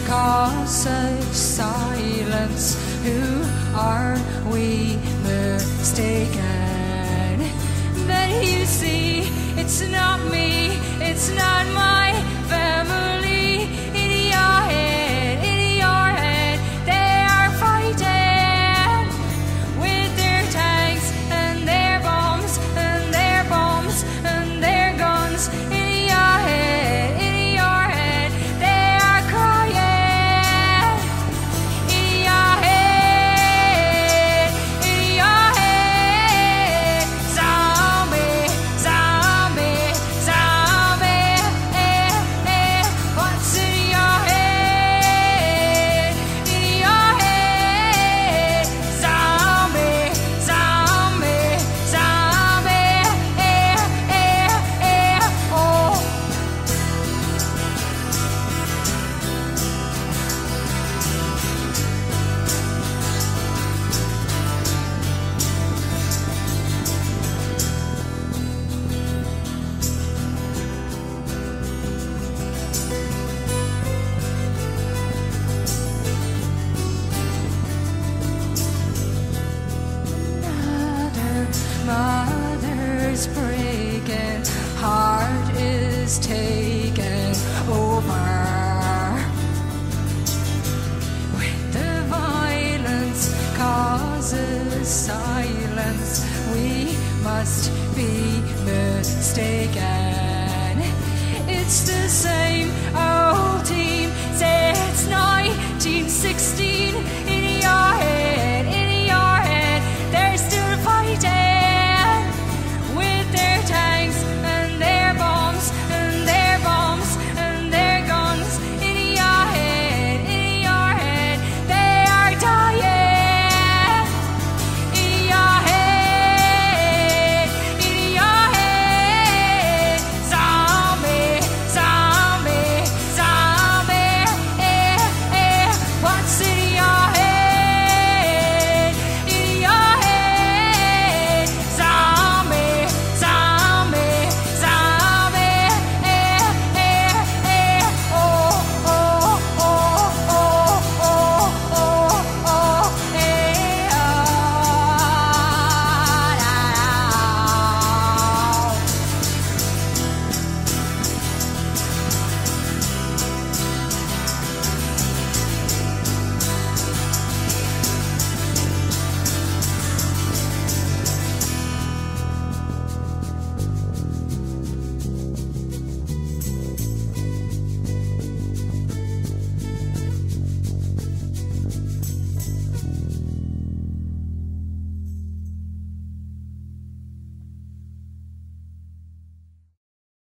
causes silence. Who are we mistaken? But you see, it's not me, it's not my family. In your head, they are fighting with their tanks and their bombs and their bombs and their guns. In your head, they are crying. In your head, zombie, zombie, zombie. What's in your head? In your head, zombie, zombie, zombie. Oh. Mother's breaking, heart is taken over. When the violence causes silence, we must be mistaken.